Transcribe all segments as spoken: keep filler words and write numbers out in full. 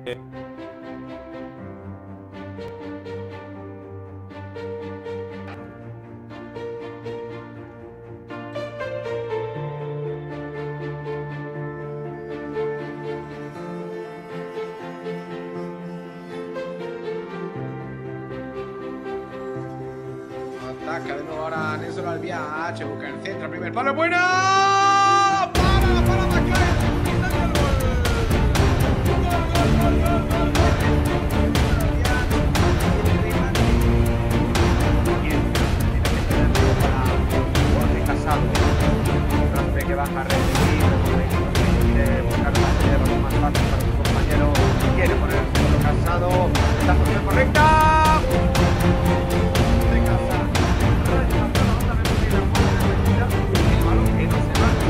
Ataca de nuevo ahora Nelson Albiach, busca el centro, primer palo, bueno. Para, para atacar. Que baja a recibir, quiere buscar una salida más fácil para su compañero, quiere poner el centro Casado, la posición correcta. De casa, el balón que no se va.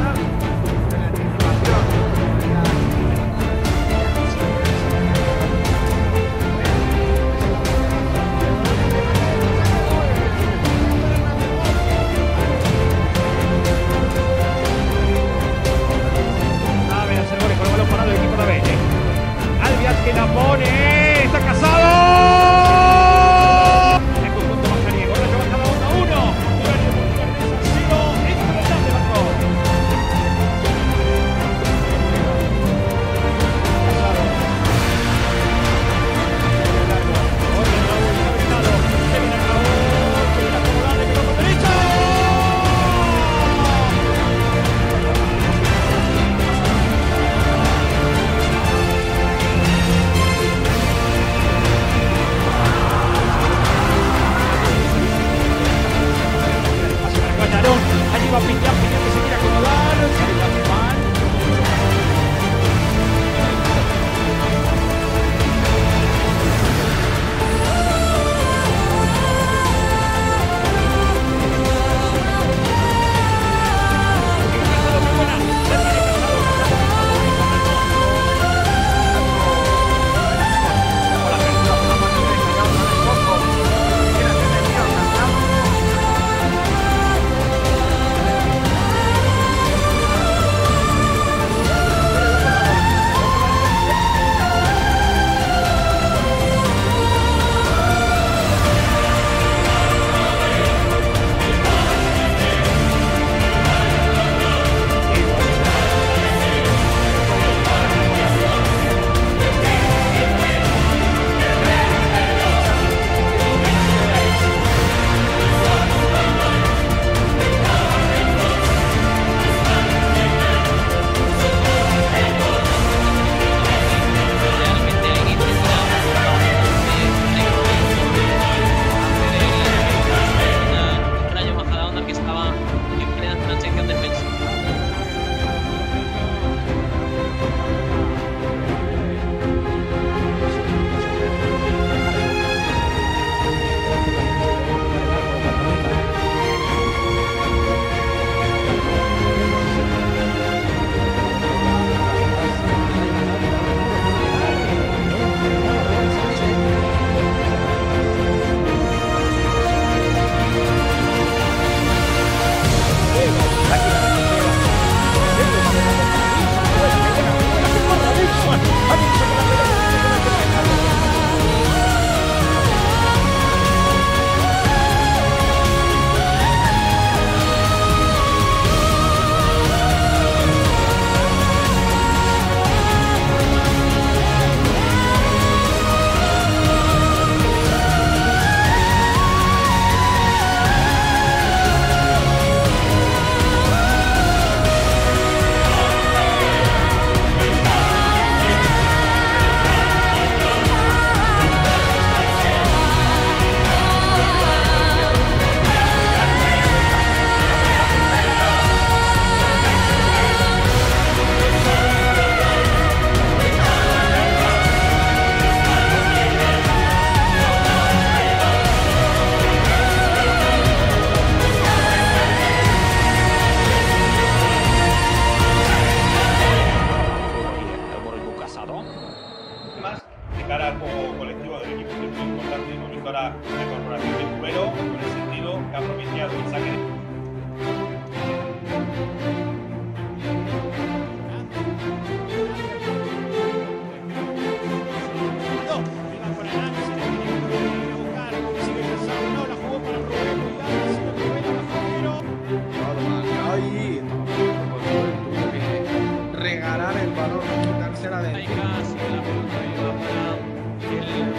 regalar el balón, quitársela de Ahí casi la pelota iba para el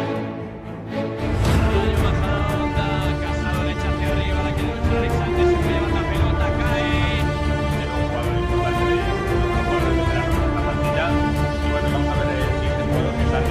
Rayo Majadahonda. Casado le echa hacia arriba, la quiere mostrar Alexander, se puede llevar la pelota, cae. Es un jugador importante de un jugador de veterano en la plantilla. Y bueno, vamos a ver el siguiente jugador que sale.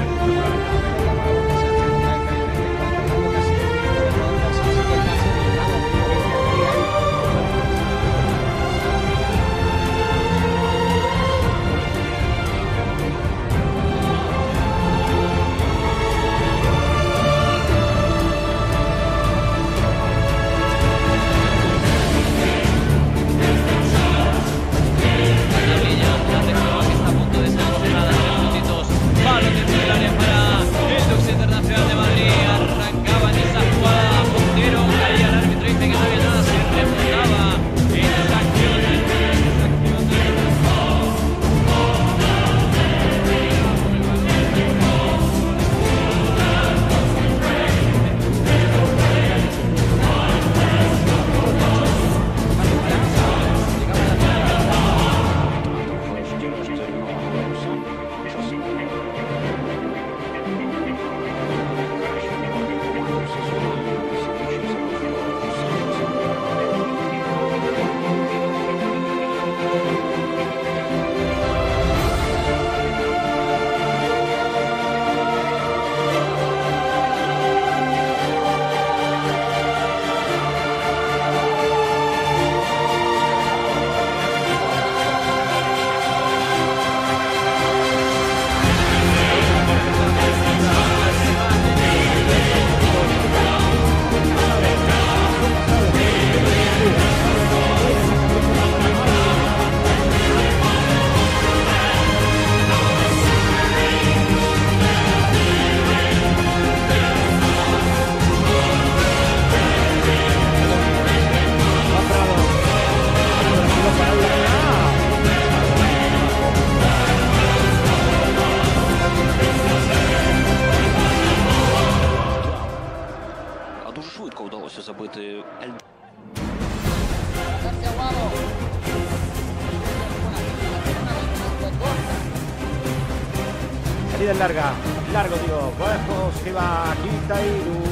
Salida larga, largo digo, Cuerpos que va aquí Tairu.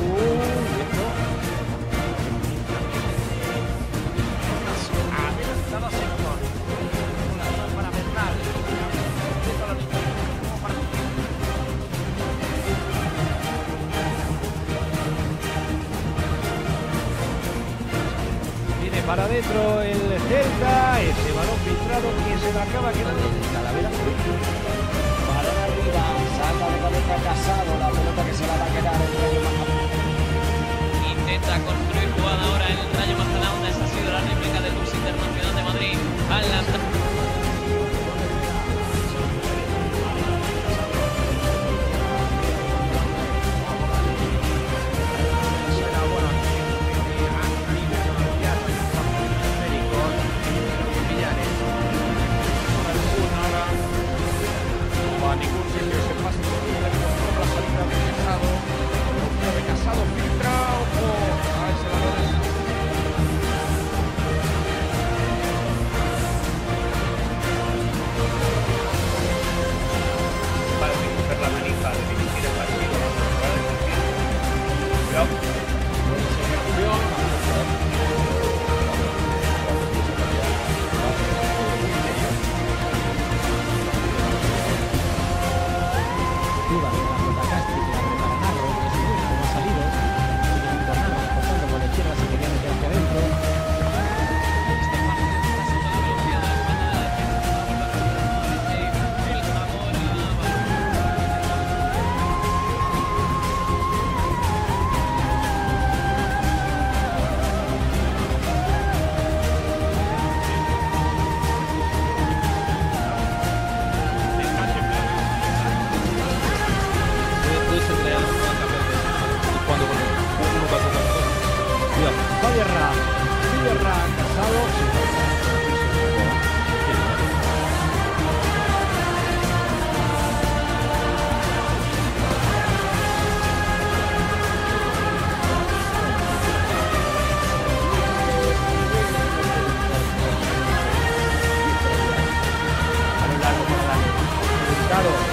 Viene para adentro el Celta, ese balón filtrado que se le acaba quedando en Talavera. Balón arriba, salta de cabeza Casado, la pelota que se la va a quedar el Rayo Majadahonda. Intenta construir jugada ahora el Rayo Majadahonda. Esa ha sido la réplica del Bus Internacional de Madrid al lanzar. Ningún sitio se pasa por la salida de Casado.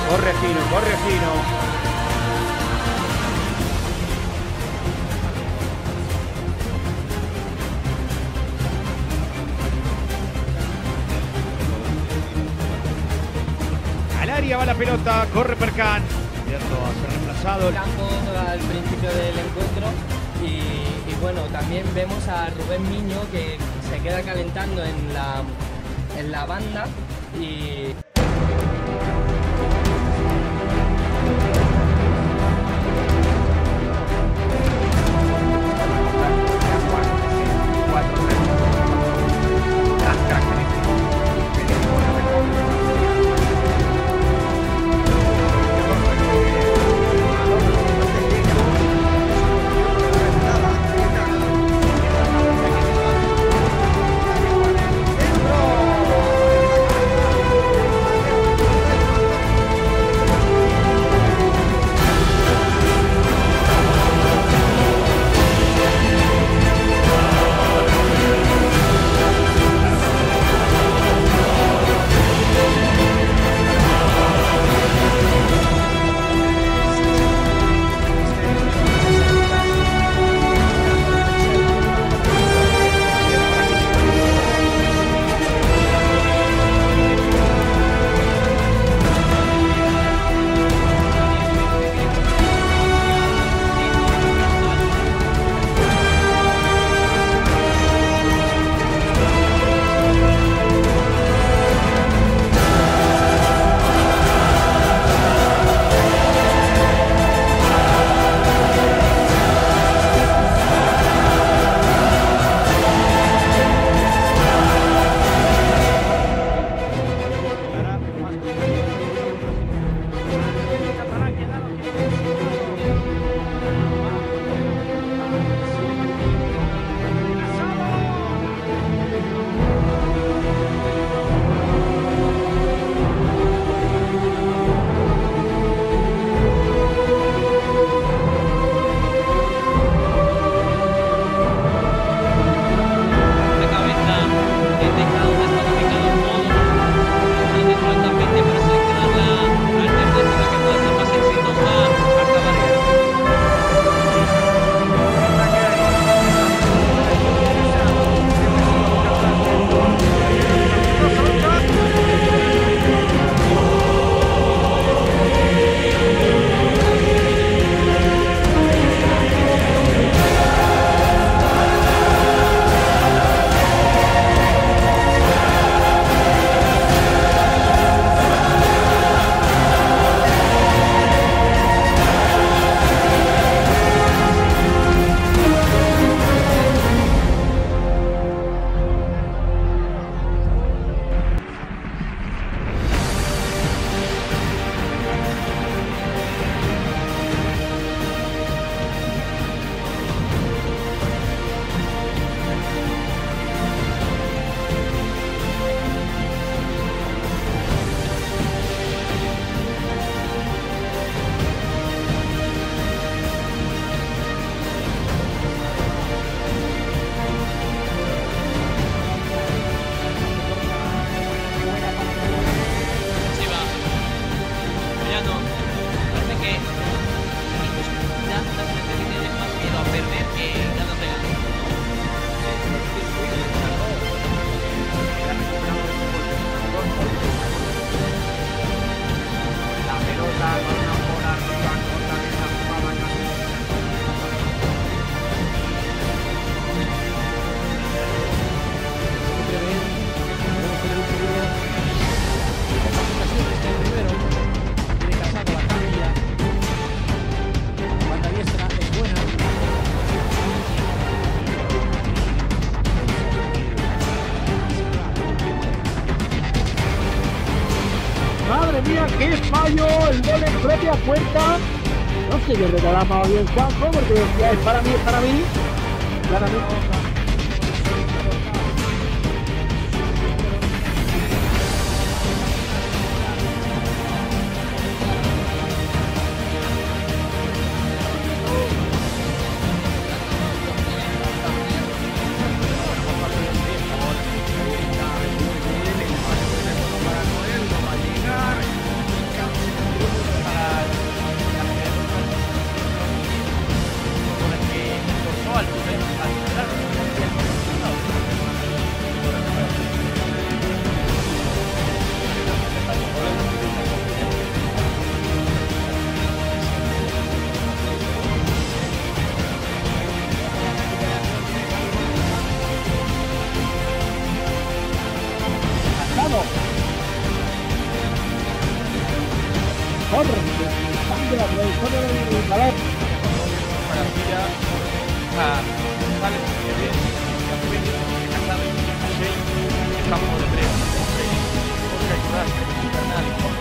Corre fino, corre fino. Al área va la pelota, corre Percan. Cierto, a ser reemplazado. Campo al principio del encuentro y, y bueno, también vemos a Rubén Miño que se queda calentando en la, en la banda y... ¡Qué fallo! El gol en propia puerta. No sé qué reclamaba bien Juanjo, porque decía es para mí, es para mí. Claramente. mejor de la trayectoria del balón. Maravilla. Ah, vale, muy bien. Casado y seis. Campo de Breo. Jorge Ayudar, Bernal y Jorge